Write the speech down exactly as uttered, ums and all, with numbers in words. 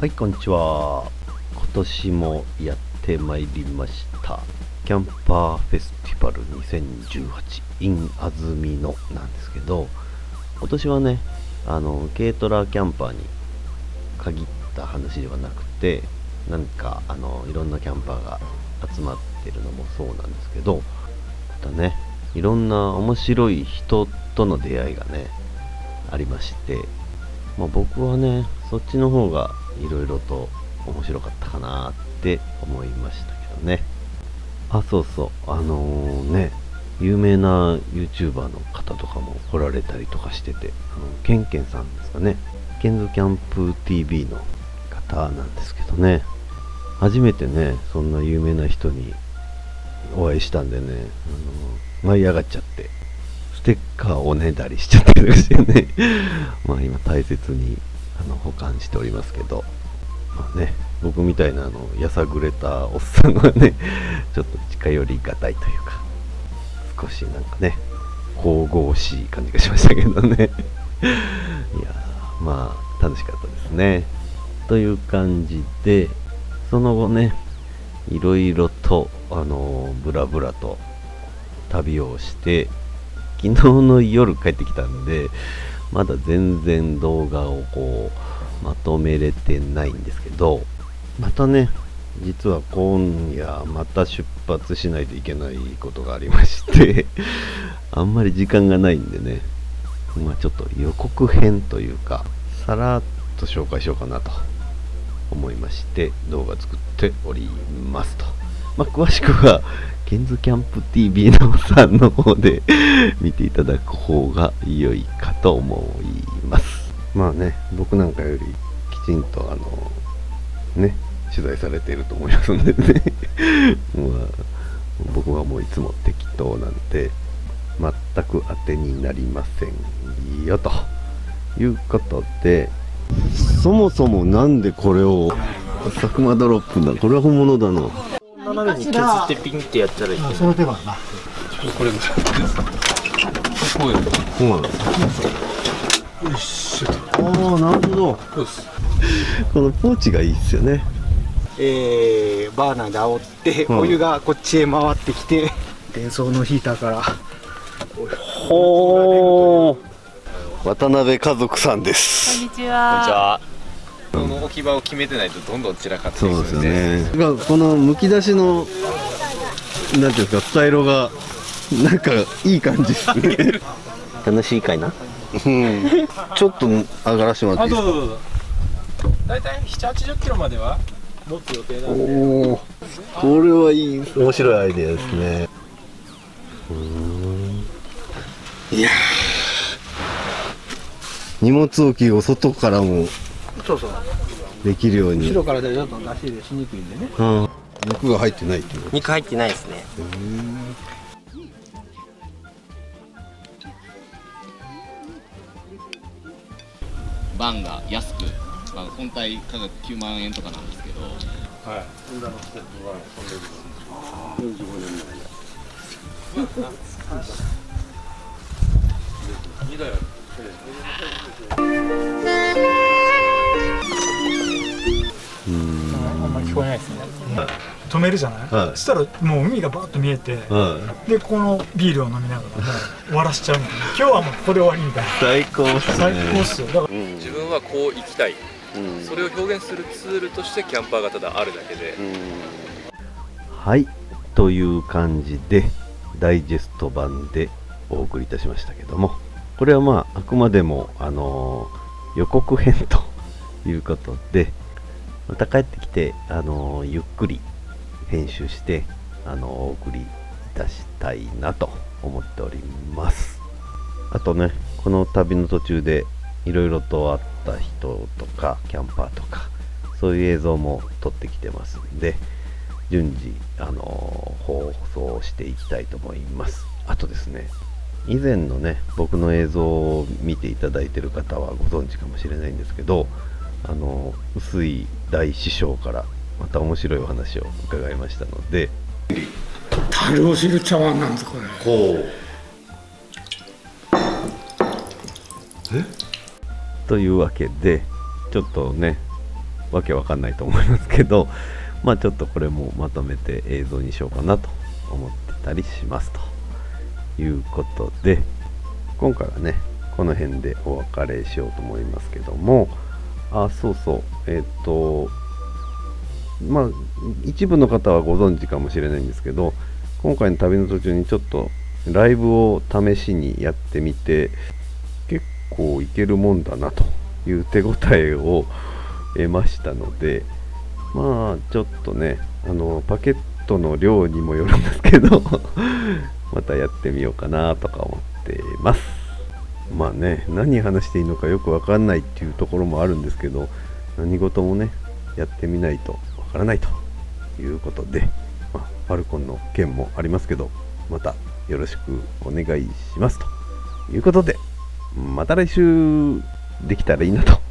はい、こんにちは。今年もやってまいりましたキャンパーフェスティバルにせんじゅうはち in 安曇野なんですけど、今年はね、あの軽トラキャンパーに限った話ではなくて、なんかあのいろんなキャンパーが集まってるのもそうなんですけど、またね、いろんな面白い人との出会いがねありまして、まあ、僕はねそっちの方がいろいろと面白かったかなって思いましたけどね。あ、そうそう、あのー、ね有名な YouTuber の方とかも来られたりとかしてて、あのケンケンさんですかね、ケンズキャンプ ティーブイ の方なんですけどね、初めてねそんな有名な人にお会いしたんでね、あの舞い上がっちゃって、ステッカーをおねだりしちゃったりしてねまあ今大切にあの保管しておりますけど、まあね、僕みたいなあのやさぐれたおっさんはねちょっと近寄りがたいというか、少しなんかね神々しい感じがしましたけどねいやー、まあ楽しかったですね。という感じで、その後ねいろいろとあのー、ブラブラと旅をして、昨日の夜帰ってきたんでまだ全然動画をこうまとめれてないんですけど、またね実は今夜また出発しないといけないことがありましてあんまり時間がないんでね、まあちょっと予告編というかさらっと紹介しようかなと思いまして動画作っておりますと。まあ詳しくはケンズキャンプ ティーブイ のさんの方で見ていただく方が良いかと思います。まあね、僕なんかよりきちんとあのね取材されていると思いますのでねまあ、僕はもういつも適当なんで全く当てになりませんよということで、そもそもなんでこれを佐久間ドロップだ、これは本物だな。 斜めに削ってピンってやったらいい。 その手がな。 これぐらい。こういうの。 そうなんです。 よし。 ああ、なるほど。 そうです。 このポーチがいいですよね。 えー、バーナーで煽って、 うん、 お湯がこっちへ回ってきて、電装のヒーターから。 ほー。渡辺家族さんです。 こんにちは。 こんにちは。この置き場を決めてないとどんどん散らかっていくんで。 そうですよね。このむき出しのなんていうんですか、スタイルがなんかいい感じですね。楽しいかいな。うん。ちょっと上がらしてもらっていいですか。 どうぞどうぞ。だいたいななじゅう、はちじゅっキロまでは持つ予定なんで。 おお、これはいい、面白いアイデアですね。うん。いやー、荷物置きを外からもそうそう。 できるように。 後ろからでちょっと出し入れしにくいんでね。 うん。肉が入ってないっていう。 肉入ってないですね。 バンが安く、まあ、本体価格きゅうまんえんとかなんですけど、はい、ホンダのステップはよんじゅうごねんまあんまり聞こえないですね。止めるじゃない、はい、そしたらもう海がバーッと見えて、はい、でこのビールを飲みながらもう終わらしちゃうみたいな今日はもうここで終わりみたいな。最高っすね。最高っすよ。だから、 うん、自分はこう生きたい、うん、それを表現するツールとしてキャンパーがただあるだけで、うん、 はいという感じでダイジェスト版でお送りいたしましたけども、これはまああくまでも、あのー、予告編ということで、また帰ってきて、あのー、ゆっくり編集して、あのー、お送りいたしたいなと思っております。あとね、この旅の途中でいろいろと会った人とかキャンパーとかそういう映像も撮ってきてますんで、順次、あのー、放送していきたいと思います。あとですね、以前のね僕の映像を見ていただいている方はご存知かもしれないんですけど、あの臼井大師匠からまた面白いお話を伺いましたので、 樽を知る茶碗なんですこれ。 ほう。えというわけでちょっとねわけわかんないと思いますけど、まあちょっとこれもまとめて映像にしようかなと思ってたりしますということで、今回はねこの辺でお別れしようと思いますけども、あ、そうそう、えっとまあ一部の方はご存知かもしれないんですけど、今回の旅の途中にちょっとライブを試しにやってみて、結構いけるもんだなという手応えを得ましたので、まあちょっとね、あのパケットの量にもよるんですけどまたやってみようかなとか思っています。まあね、何話していいのかよくわかんないっていうところもあるんですけど、何事もねやってみないとわからないということで、まあ、ファルコンの件もありますけど、またよろしくお願いしますということで、また来週できたらいいなと